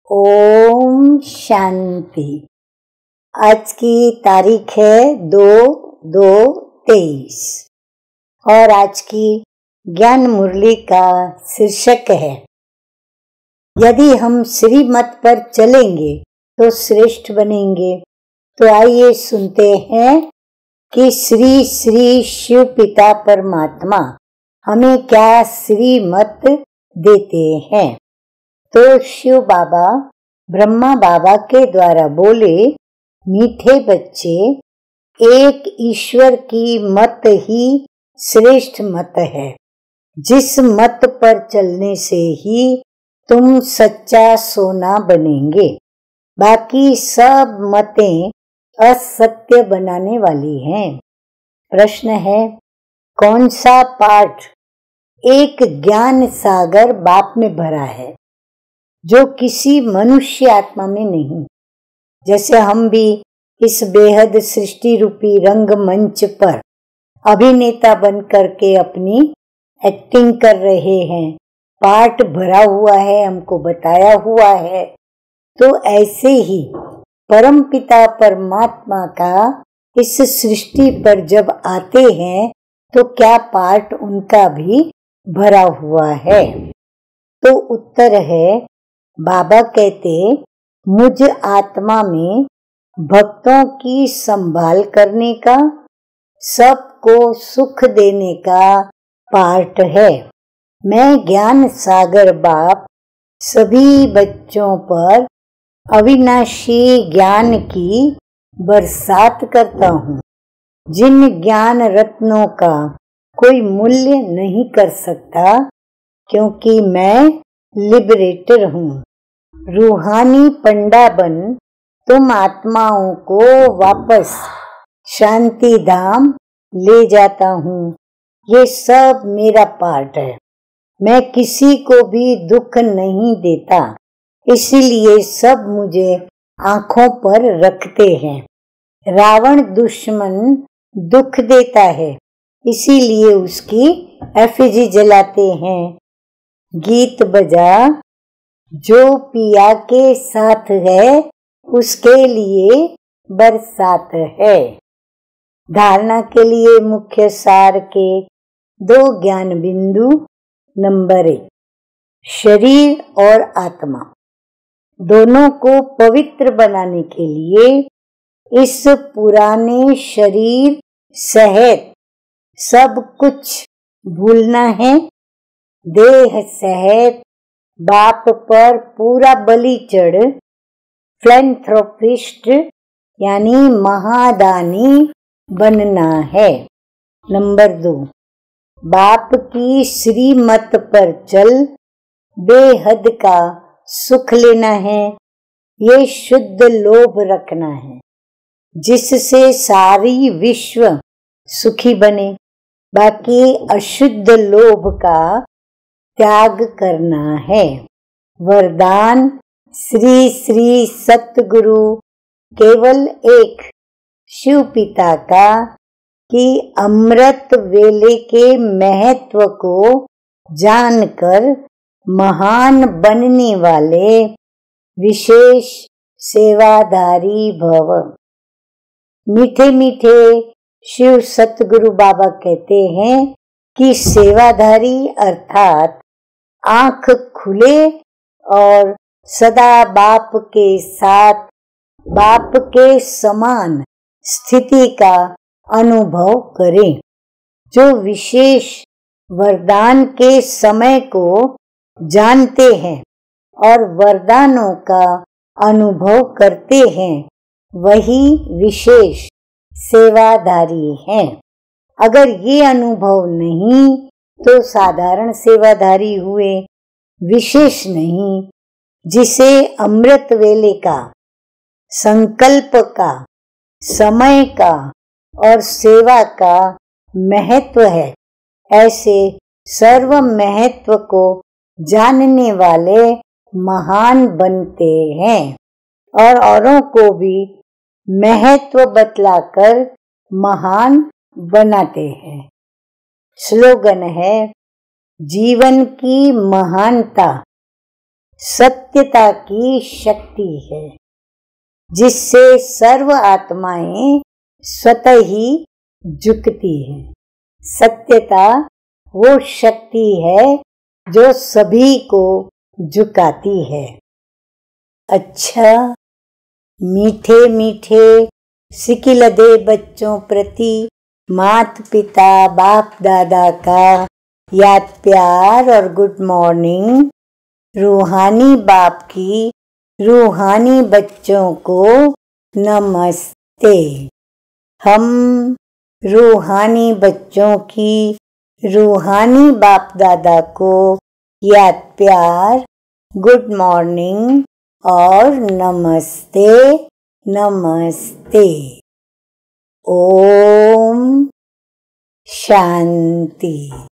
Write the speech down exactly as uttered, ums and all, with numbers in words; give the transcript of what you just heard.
ओम शांति। आज की तारीख है दो दो तेईस और आज की ज्ञान मुरली का शीर्षक है यदि हम श्रीमत पर चलेंगे तो श्रेष्ठ बनेंगे। तो आइए सुनते हैं कि श्री श्री शिव पिता परमात्मा हमें क्या श्रीमत देते हैं। तो शिव बाबा ब्रह्मा बाबा के द्वारा बोले, मीठे बच्चे, एक ईश्वर की मत ही श्रेष्ठ मत है। जिस मत पर चलने से ही तुम सच्चा सोना बनेंगे। बाकी सब मतें असत्य बनाने वाली हैं। प्रश्न है, कौन सा पाठ एक ज्ञान सागर बाप में भरा है जो किसी मनुष्य आत्मा में नहीं। जैसे हम भी इस बेहद सृष्टि रूपी रंग मंच पर अभिनेता बन करके अपनी एक्टिंग कर रहे हैं, पाठ भरा हुआ है, हमको बताया हुआ है। तो ऐसे ही परमपिता परमात्मा का इस सृष्टि पर जब आते हैं तो क्या पाठ उनका भी भरा हुआ है। तो उत्तर है, बाबा कहते, मुझ आत्मा में भक्तों की संभाल करने का, सबको सुख देने का पाठ है। मैं ज्ञान सागर बाप सभी बच्चों पर अविनाशी ज्ञान की बरसात करता हूँ। जिन ज्ञान रत्नों का कोई मूल्य नहीं कर सकता, क्योंकि मैं लिबरेटर हूँ। रूहानी पंडा बन तुम आत्माओं को वापस शांति धाम ले जाता हूँ। ये सब मेरा पार्ट है। मैं किसी को भी दुख नहीं देता, इसीलिए सब मुझे आंखों पर रखते हैं। रावण दुश्मन दुख देता है, इसीलिए उसकी एफिजी जलाते हैं। गीत बजा, जो पिया के साथ है उसके लिए बरसात है। धारणा के लिए मुख्य सार के दो ज्ञान बिंदु। नंबर एक, शरीर और आत्मा दोनों को पवित्र बनाने के लिए इस पुराने शरीर सहित सब कुछ भूलना है। देह सहित बाप पर पूरा बलि चढ़ फिलैंथ्रोपिस्ट यानी महादानी बनना है। नंबर दो, बाप की श्रीमत पर चल बेहद का सुख लेना है। ये शुद्ध लोभ रखना है जिससे सारी विश्व सुखी बने। बाकी अशुद्ध लोभ का त्याग करना है। वरदान श्री श्री सतगुरु केवल एक शिव पिता का कि अमृत वेले के महत्व को जानकर महान बनने वाले विशेष सेवाधारी भव। मीठे मीठे शिव सतगुरु बाबा कहते हैं कि सेवाधारी अर्थात आंख खुले और सदा बाप के साथ बाप के समान स्थिति का अनुभव करें। जो विशेष वरदान के समय को जानते हैं और वरदानों का अनुभव करते हैं, वही विशेष सेवाधारी हैं। अगर ये अनुभव नहीं तो साधारण सेवाधारी हुए, विशेष नहीं। जिसे अमृत वेले का, संकल्प का, समय का और सेवा का महत्व है, ऐसे सर्व महत्व को जानने वाले महान बनते हैं और औरों को भी महत्व बतलाकर महान बनाते हैं। स्लोगन है, जीवन की महानता सत्यता की शक्ति है, जिससे सर्व आत्माएं स्वतः ही झुकती हैं। सत्यता वो शक्ति है जो सभी को झुकाती है। अच्छा, मीठे मीठे सिकिलदे बच्चों प्रति माता पिता बाप दादा का याद प्यार और गुड मॉर्निंग। रूहानी बाप की रूहानी बच्चों को नमस्ते। हम रूहानी बच्चों की रूहानी बाप दादा को याद प्यार, गुड मॉर्निंग और नमस्ते नमस्ते। ओम शांति।